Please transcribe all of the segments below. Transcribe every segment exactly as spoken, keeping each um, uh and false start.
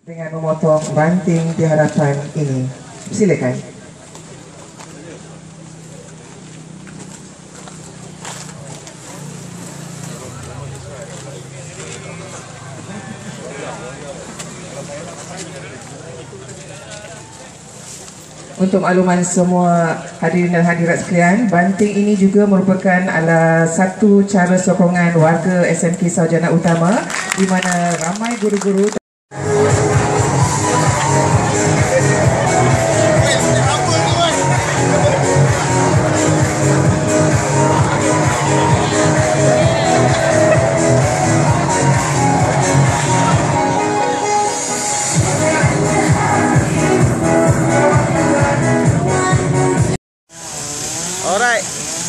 dengan memotong ranting di hadapan ini. Silakan. Untuk makluman semua hadirin dan hadirat sekalian, banting ini juga merupakan adalah satu cara sokongan warga S M K Sarjana Utama di mana ramai guru-guru Alright.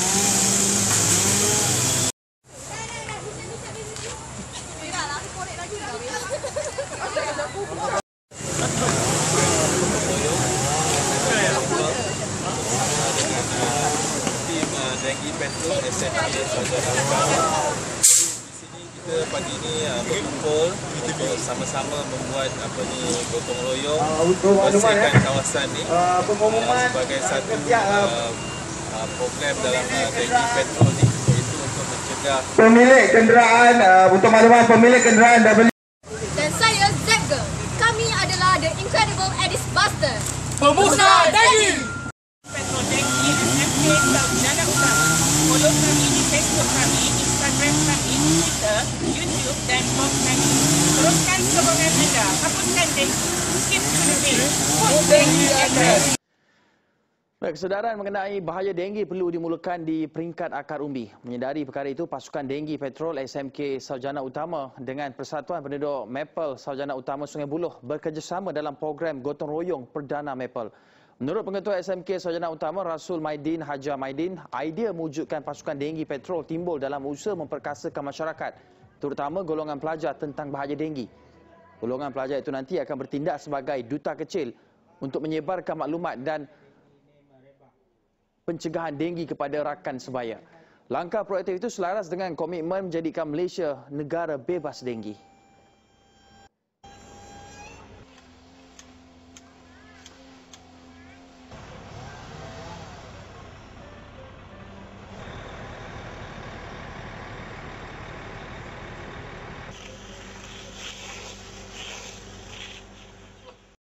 Denggi Petrol S M K Sarjana Utama. Di sini kita pagi ini uh, berkumpul untuk sama-sama membuat apa ni gotong royong bersihkan kawasan ni uh, sebagai satu uh, uh, program dalam uh, Denggi Petrol ni, iaitu untuk mencegah pemilik kenderaan uh, untuk makluman pemilik kenderaan dah beli. Dan saya Zebga. Kami adalah The Incredible Addis Buster. Pemusnah Denggi. Petrol Denggi S M K Sarjana Utama. Follow kami di Facebook kami, Instagram kami, Twitter, YouTube dan blog kami. Teruskan sokongan anda. Hapuskan Denggi. Skip to the day. Put Denggi at rest. Baik, kesedaran mengenai bahaya denggi perlu dimulakan di peringkat akar umbi. Menyedari perkara itu, pasukan Denggi Petrol S M K Sarjana Utama dengan Persatuan Penduduk Maple Sarjana Utama Sungai Buloh bekerjasama dalam program Gotong Royong Perdana Maple. Menurut Pengetua S M K Sarjana Utama Rasul Maidin Hajar Maidin, idea mewujudkan pasukan Denggi Petrol timbul dalam usaha memperkasakan masyarakat, terutama golongan pelajar tentang bahaya denggi. Golongan pelajar itu nanti akan bertindak sebagai duta kecil untuk menyebarkan maklumat dan pencegahan denggi kepada rakan sebaya. Langkah proaktif itu selaras dengan komitmen menjadikan Malaysia negara bebas denggi.